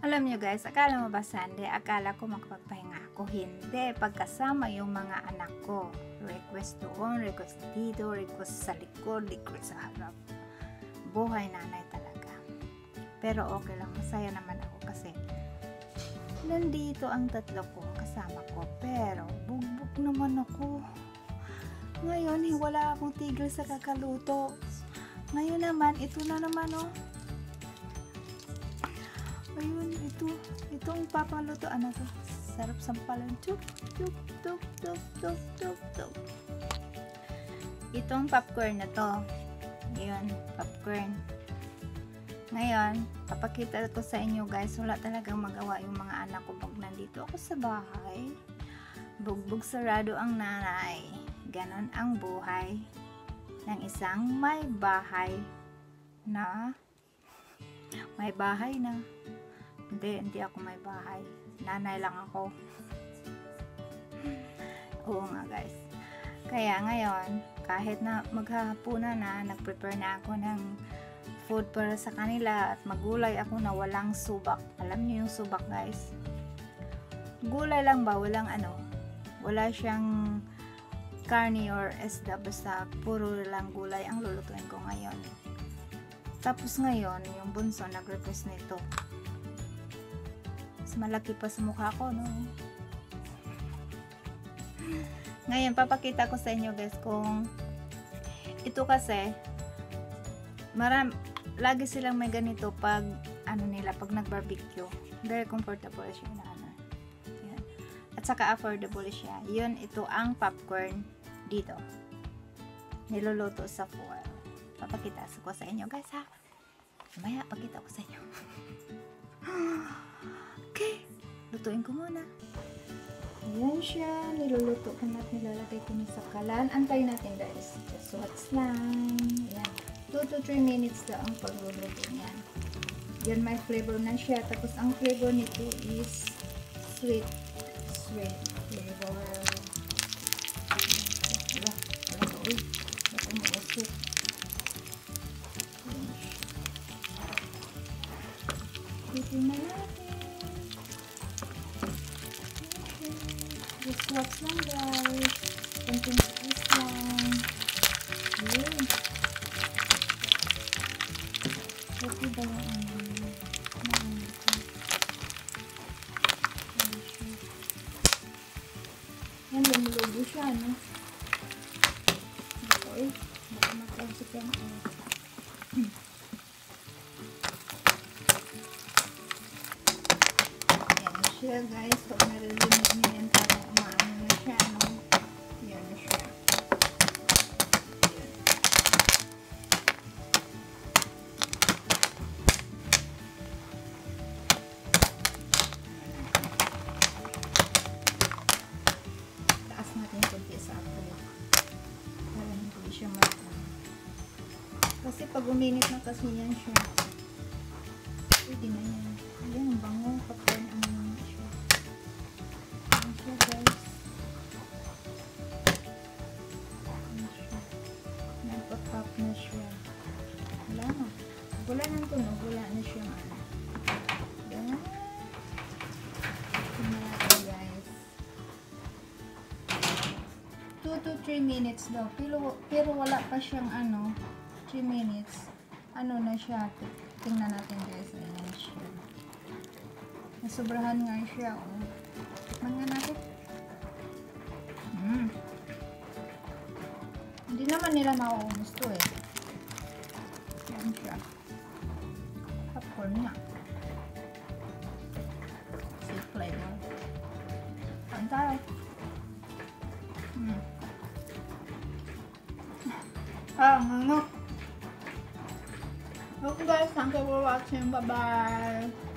Alam nyo guys, akala mo ba Sunday? Akala ko makapagpahinga ako. Hindi. Pagkasama yung mga anak ko. Request doon, request dito, request sa likod, request sa harap. Buhay nanay talaga. Pero okay lang, masaya naman ako kasi nandito ang tatlo ko kasama ko. Pero bugbog naman ako. Ngayon, wala akong tigil sa kakaluto. Ngayon naman, ito na naman oh. Ayun, itong papalutoan na to. Sarap sampalan. Tuk, tuk, tuk, tuk, tuk, tuk, tuk. Itong popcorn na to. Ayun, popcorn. Ngayon, papakita ko sa inyo guys, wala talagang magawa yung mga anak ko pag nandito ako sa bahay. Bugbog sarado ang nanay. Ganon ang buhay ng isang may bahay na hindi ako may bahay, nanay lang ako. Oo nga guys, kaya ngayon kahit na maghahapunan na, nagprepare na ako ng food para sa kanila at magulay ako na walang subak. Alam niyo yung subak guys, gulay lang ba, walang wala siyang karni or isda, basta puro lang gulay ang lulutuin ko ngayon. Tapos ngayon, yung bunso nag-request nito. Mas malaki pa sa mukha ko, no? Ngayon, papakita ko sa inyo guys kung ito kasi lagi silang may ganito pag pag nag-barbecue. Very comfortable siya na yan. At saka affordable siya. Yun, ito ang popcorn dito. Niluluto sa foil. Papakita ko sa inyo guys ha. Maya, pakita ko sa inyo. Okay, lutuin ko muna. Ayan siya, niluluto ko na at nilalagay ko na sa kalan. Antayin natin guys. Just watch lang. Ayan. 2 to 3 minutes lang ang pagluluto niyan. Yan, may flavor na siya. Tapos ang flavor nito is sweet flavor. Titin na natin. Just watch lang guys. Konting tiis lang. Yun. Pwede ba yung yan, lumulubo siya, no? Okay. Baka matasok yan. Yan siya, guys. Pag narilimit niyo yan, parang umaano na siya, no? Yan na siya. Yan. Taas natin kunti sa apoy. Para hindi siya kasi pag uminit na kasi yan siya, pwede na yan. Ayan, ang bango. Popcorn ang siya. Ayan siya guys. Ayan siya. Nagpa-pop na siya. Wala na. Wala nang tunog. Wala na siya. Ayan. Ito na natin guys. 2 to 3 minutes daw. Pero wala pa siyang 3 minutes. Na siya. Tingnan natin guys. Ayan siya. Nasobrahan nga siya. Oh. Tikman nga natin. Hindi naman nila mauubos to eh. Ayan siya. Popcorn nga. Sweet flavor. Kain tayo. Ano? Okay guys, thank you for watching. Bye bye.